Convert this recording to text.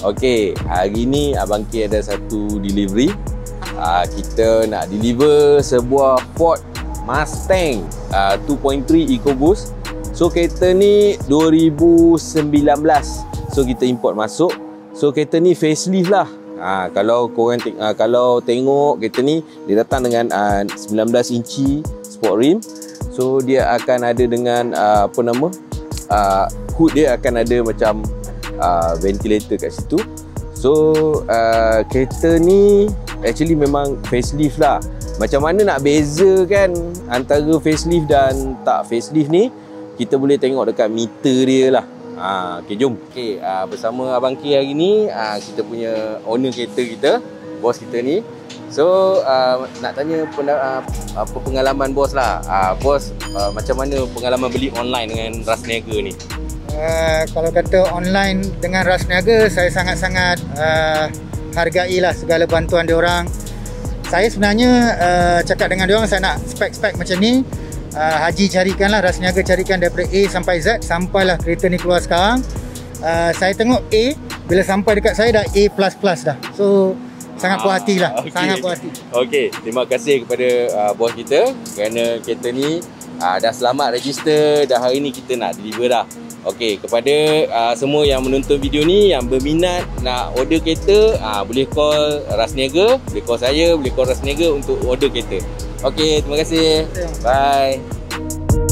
Okey, hari ni Abang K ada satu delivery. Kita nak deliver sebuah Ford Mustang 2.3 EcoBoost. So kereta ni 2019. So kita import masuk. So kereta ni facelift lah. Kalau korang kalau tengok kereta ni, dia datang dengan 19 inci sport rim. So dia akan ada dengan hood dia akan ada macam ventilator kat situ. So kereta ni actually memang facelift lah. Macam mana nak bezakan antara facelift dan tak facelift ni, kita boleh tengok dekat meter dia lah. Okay, jom. Okay, bersama Abang K hari ni, kita punya owner kereta kita, bos kita ni. So nak tanya apa pengalaman bos lah. Bos, macam mana pengalaman beli online dengan ras niaga ni? Kalau kata online dengan ras niaga, saya sangat-sangat hargailah segala bantuan diorang. Saya sebenarnya cakap dengan diorang, saya nak spek-spek macam ni. Haji carikanlah, ras niaga carikan daripada A sampai Z, sampailah kereta ni keluar sekarang. Saya tengok A, bila sampai dekat saya dah A++ dah. So sangat puas hati lah. Okay. Sangat puas hati. Okey, terima kasih kepada bos kita kerana kereta ni dah selamat register, dah hari ni kita nak deliver dah. Okey, kepada semua yang menonton video ni, yang berminat nak order kereta, boleh call ras niaga, boleh call saya, boleh call ras niaga untuk order kereta. Okey, terima kasih. Bye.